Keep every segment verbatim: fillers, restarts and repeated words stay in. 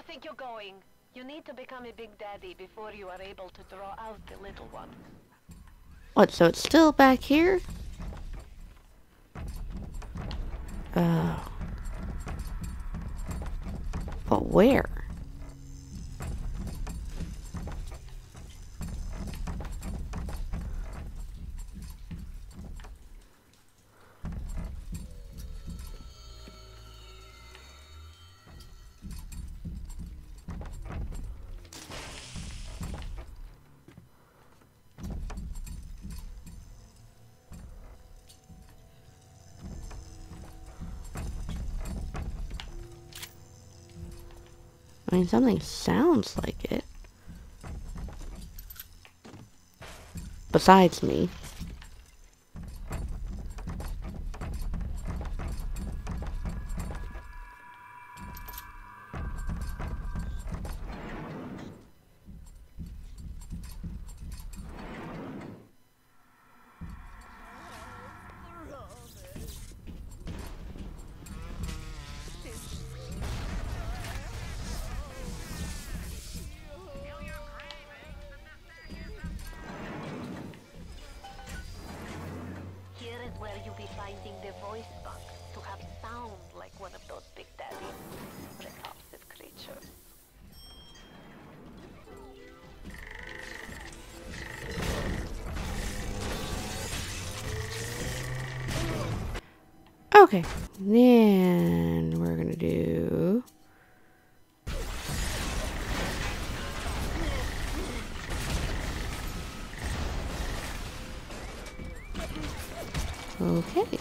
think you're going? You need to become a big daddy before you are able to draw out the little one. What, so it's still back here? Oh. But where? I mean, something sounds like it. Besides me. Where you be finding the voice box to have sound like one of those big daddy repulsive creatures. Okay, then we're gonna do okay.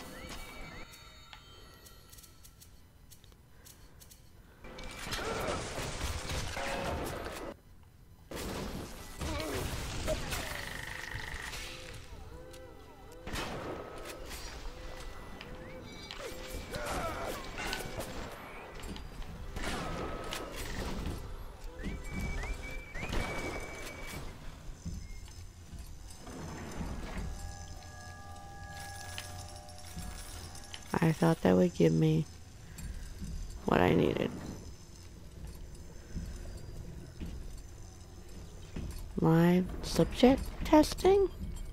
I thought that would give me what I needed. Live subject testing?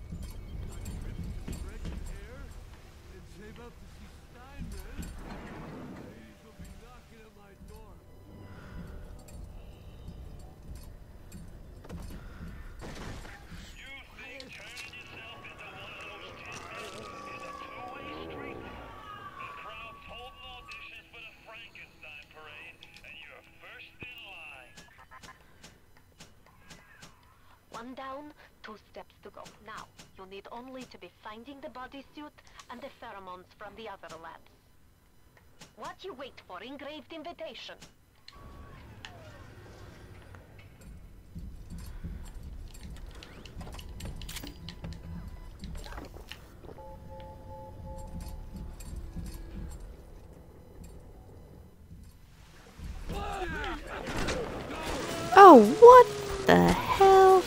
One down, two steps to go. Now, you need only to be finding the bodysuit and the pheromones from the other labs. What you wait for? Engraved invitation. Oh, what the hell?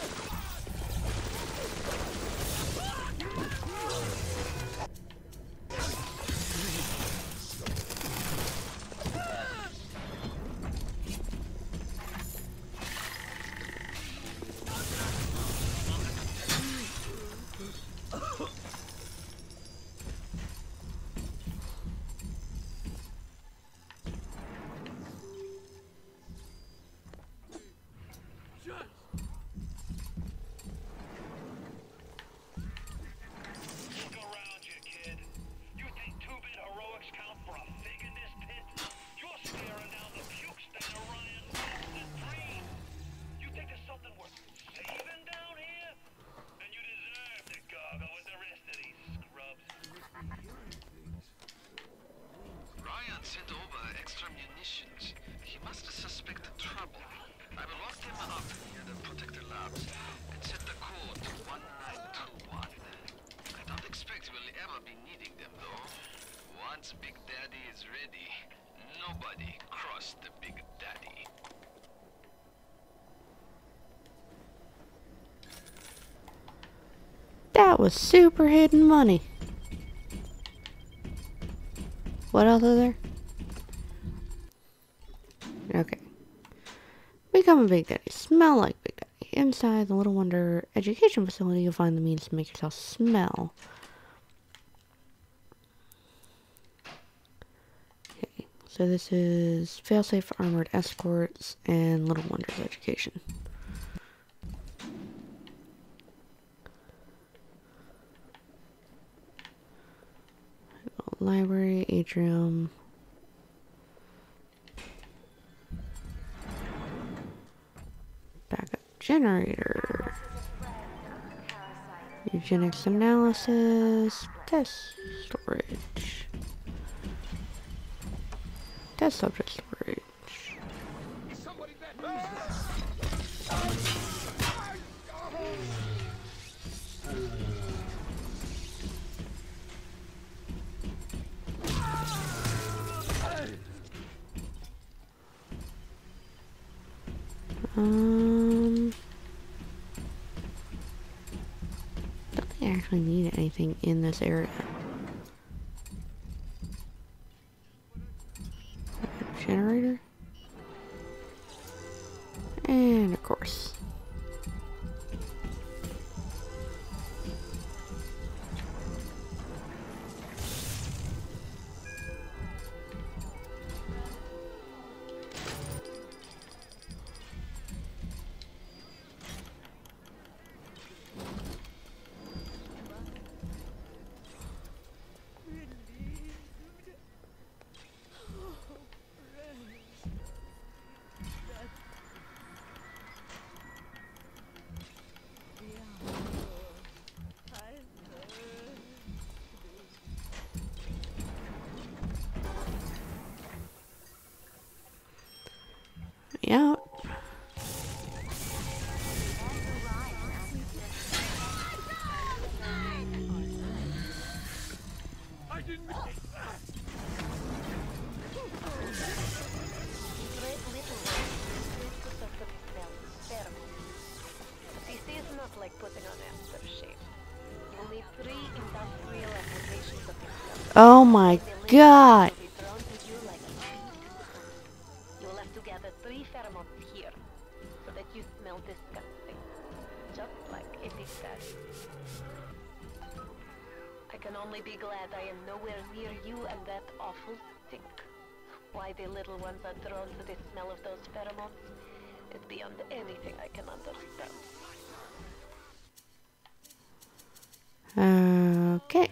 That was super hidden money. What else is there? Okay. Become a Big Daddy. Smell like Big Daddy. Inside the Little Wonder Education Facility, you'll find the means to make yourself smell. Okay, so this is Failsafe Armored Escorts and Little Wonder's Education. Library, atrium. Backup generator. Eugenics analysis. Test storage. Test subject storage. Um, don't think I actually need anything in this area. Generator. And of course. Yeah. Oh my god. You'll have to gather three pheromones here so that you smell disgusting. Just like a big daddy. I can only be glad I am nowhere near you and that awful stink. Why the little ones are drawn to the smell of those pheromones is beyond anything I can understand. Okay.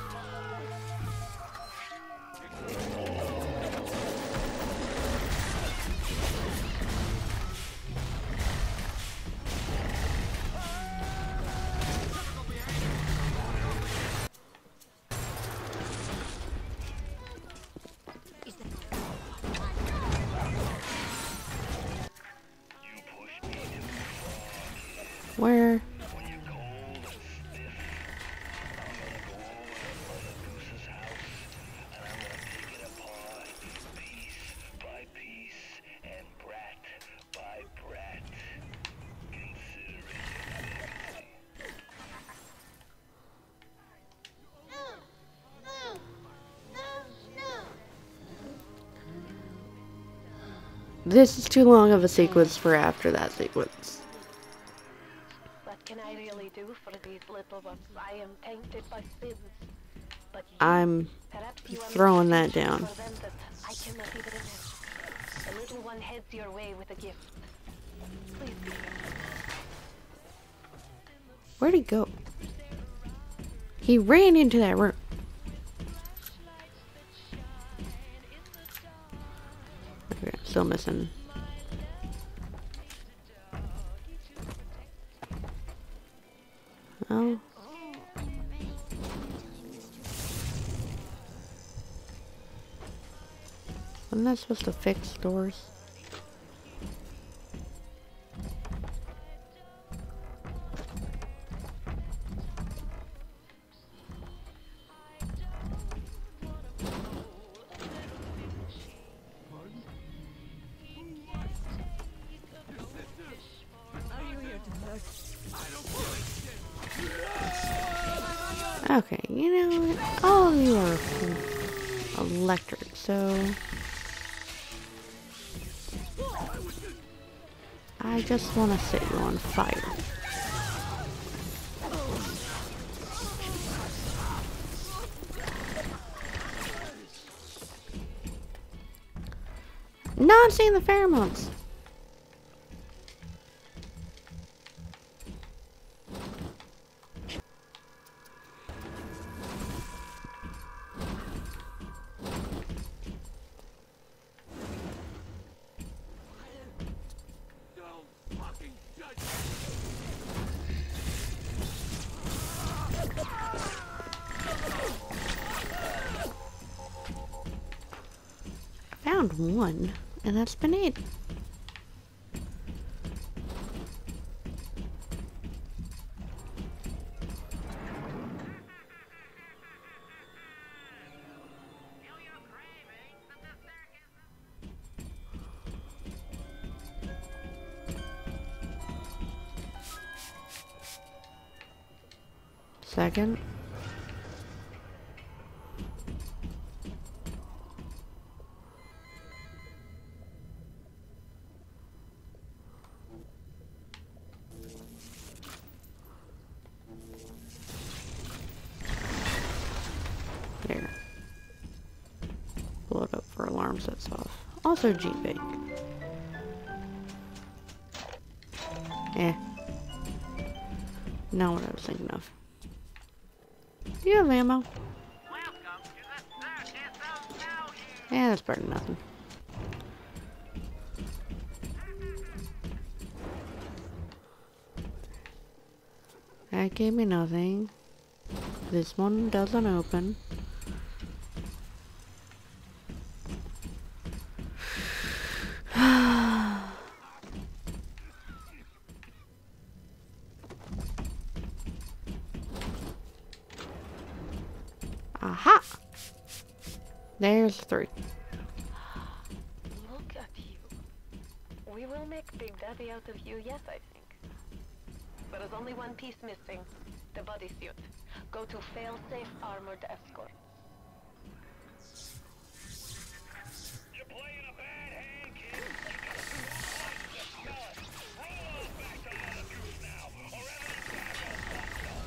Where? This is too long of a sequence for after that sequence. What can I really do for these little ones? I am tainted by sins. But you, I'm perhaps you throwing that down. for them that I cannot even imagine. The little one heads your way with a gift. Please be careful. Where'd he go? He ran into that room. Okay, I'm still missing. Oh. Wasn't that supposed to fix doors? Okay, you know, all of you are electric, so... I just want to set you on fire. Not seeing the pheromones. Found one, and that's been it. Second. There. Blow it up for alarm sets off. Also G-Bake. Eh. Not what I was thinking of. Do you have ammo? Yeah, that's better than nothing. That gave me nothing. This one doesn't open. Aha! There's three. Look at you. We will make Big Daddy out of you, yes, I think. But there's only one piece missing. The bodysuit. Go to fail-safe armored escort. You're playing a bad hand, kid. You got two more points to spell it. Roll on back to Anna Goose now, or evidence back on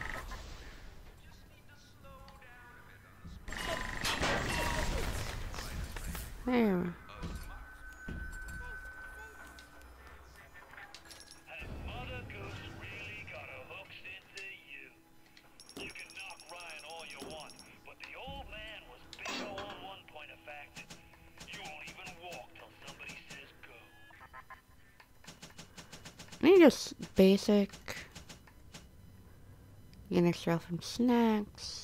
There. Has Mother Goose really got her hooks into you? You can knock Ryan all you want, but the old man was big on one point of fact. You won't even walk till somebody says go. I need just basic. Get extra from snacks.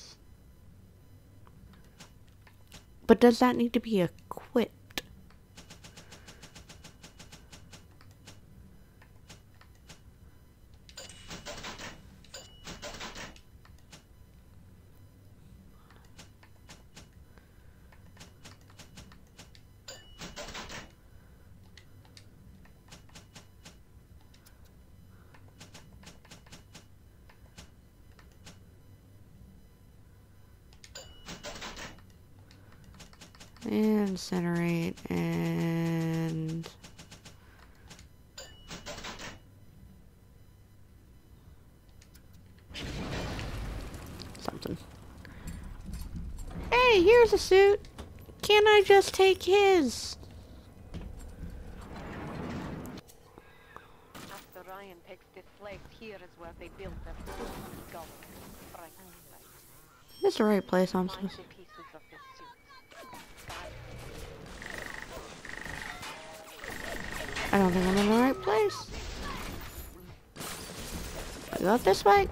But does that need to be equipped? Incinerate and something. Hey, here's a suit. Can I just take his? After Ryan picks this place, here is where they built their skull. Right. This is the right place, I'm Find supposed the pieces of this suit. I don't think I'm in the right place. I go up this way.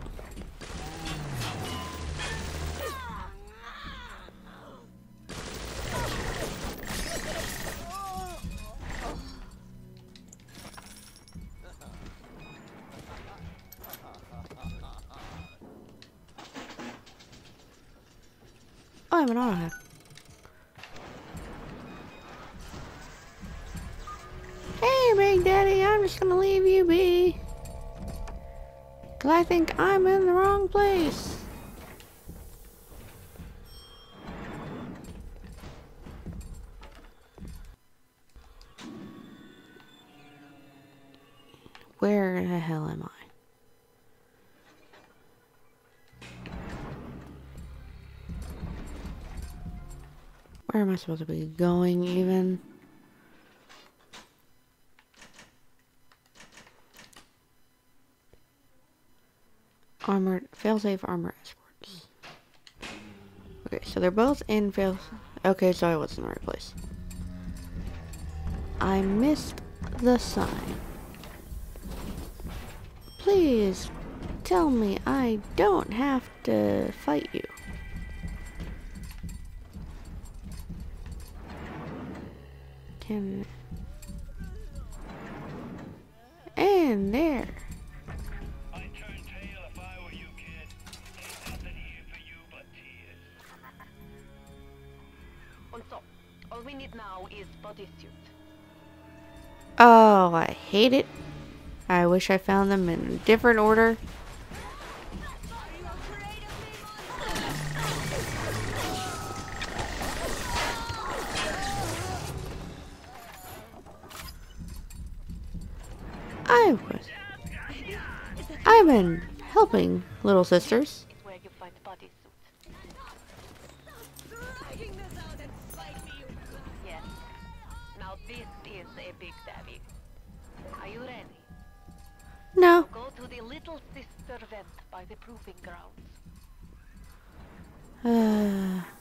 Oh, I have an auto hack. Hey, Big Daddy, I'm just gonna leave you be. Cause I think I'm in the wrong place. Where the hell am I? Where am I supposed to be going even? Armored, failsafe armor escorts. Okay, so they're both in fail. Okay, so I was in the right place. I missed the sign. Please tell me I don't have to fight you. Can... And there. I'd turn tail if I were you, kid. Ain't nothing here for you but tears. And so, all we need now is bodysuit. Oh, I hate it. I wish I found them in a different order. I was. I've been helping little sisters. It's where you find bodysuit. Yes. Now this is a big daddy. Are you ready? No. Go to the little sister vent by the proving grounds. Uh,